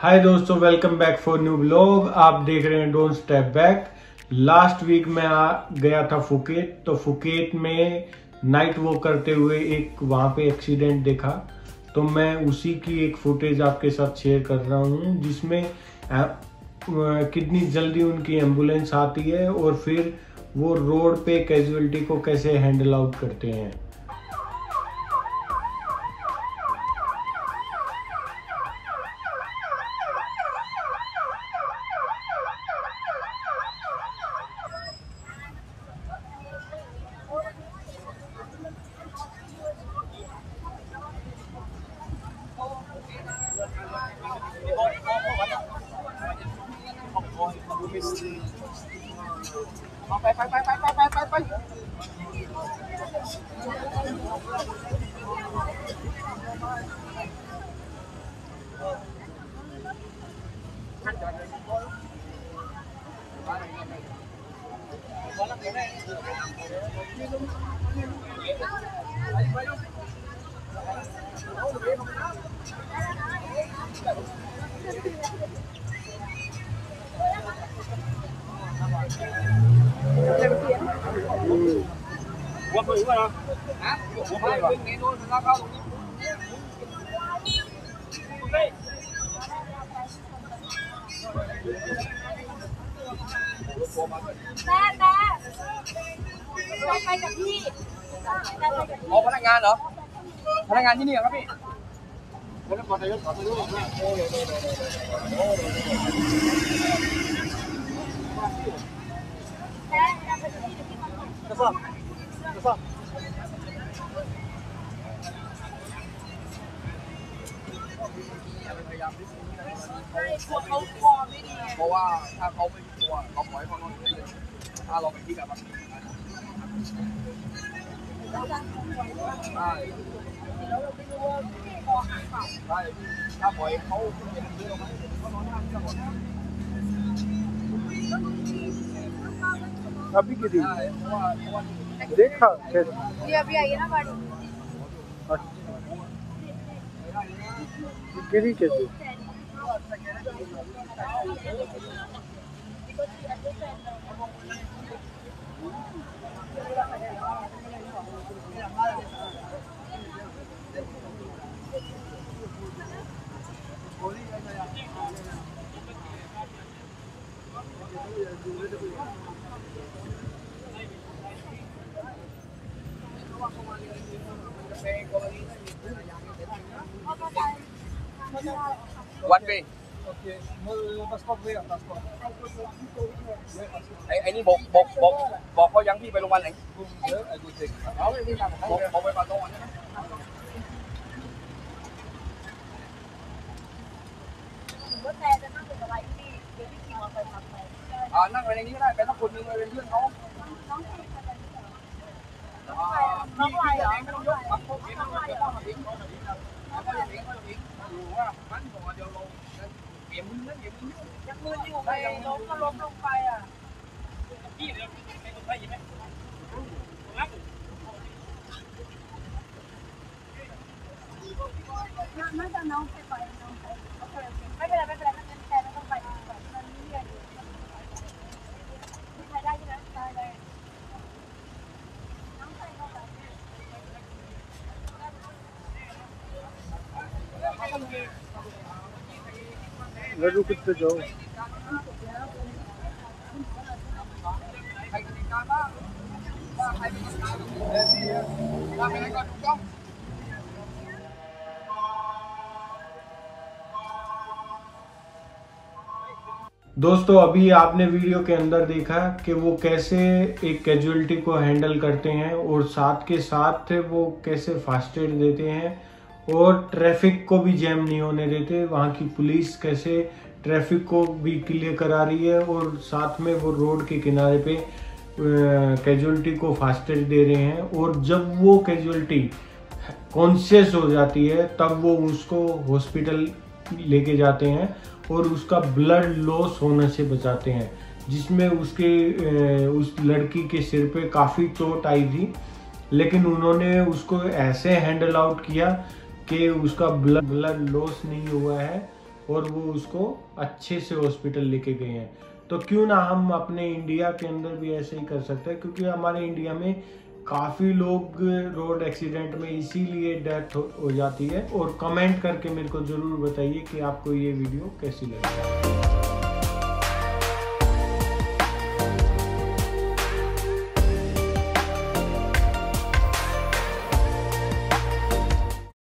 हाय दोस्तों, welcome back for new blog. आप देख रहे हैं don't step back. Last week मैं गया था फुकेत। तो फुकेत में नाइट वॉक करते हुए एक वहां पे एक्सीडेंट देखा। तो मैं उसी की एक फुटेज आपके साथ शेयर कर रहा हूँ, जिसमें कितनी जल्दी उनकी एम्बुलेंस आती है और फिर वो रोड पे कैजुअलिटी को कैसे हैंडल आउट करते हैं। ไปกับพี่พนักงานเหรอพนักงานที่นี่เหรอครับพี่ขอถ่ายรูปเขาคอไม่ดีเพราะว่าถ้าเขาไม่กลัวเขาปล่อยเขานอนเลยถ้าเราไปที่กับมันใช่แล้วเราไม่รู้ว่าคอหักเปล่าใช่ถ้าปล่อยเขาเย็นเยอะไหมเขานอนห้างจะหมด अभी की ใช่เพราะว่า देखा कैसे ये अभी आई है ना गाड़ी गिरी कैसे วันเวย์ไอ้นี่บอกเขายังพี่ไปโรงพยาบาลไหนบอกไปปาโต้ใช่ไหมว่าแต่จะนั่งเป็นอะไรที่เดี๋ยวพี่ขี่มอเตอร์ไซค์ทำไปนั่งไปในนี้ก็ได้ไปสักคนนึงเลยเป็นเพื่อนเขาน้องอะไรเหรอน้องอะไรยังมืออยู่ไปล้มก็ล้มลงไปอ่ะน่าจะน้องไปน้องไปไม่เป็นไรไม่เป็นไรงั้นแทนไม่ต้องไปมันนี่เรียนมีใครได้ใช่ไหมได้น้องใส่เข้าไป लड्डू कितने जाओ दोस्तों, अभी आपने वीडियो के अंदर देखा कि वो कैसे एक कैजुअलिटी को हैंडल करते हैं और साथ के साथ वो कैसे फास्ट एड देते हैं और ट्रैफिक को भी जैम नहीं होने देते। वहाँ की पुलिस कैसे ट्रैफिक को भी क्लियर करा रही है और साथ में वो रोड के किनारे पे कैजुअलिटी को फास्ट एड दे रहे हैं। और जब वो कैजुअलिटी कॉन्शियस हो जाती है तब वो उसको हॉस्पिटल लेके जाते हैं और उसका ब्लड लॉस होने से बचाते हैं, जिसमें उस लड़की के सिर पे काफ़ी चोट आई थी, लेकिन उन्होंने उसको ऐसे हैंडल आउट किया कि उसका ब्लड लॉस नहीं हुआ है और वो उसको अच्छे से हॉस्पिटल लेके गए हैं। तो क्यों ना हम अपने इंडिया के अंदर भी ऐसे ही कर सकते हैं, क्योंकि हमारे इंडिया में काफ़ी लोग रोड एक्सीडेंट में इसीलिए डेथ हो जाती है। और कमेंट करके मेरे को ज़रूर बताइए कि आपको ये वीडियो कैसी लगी।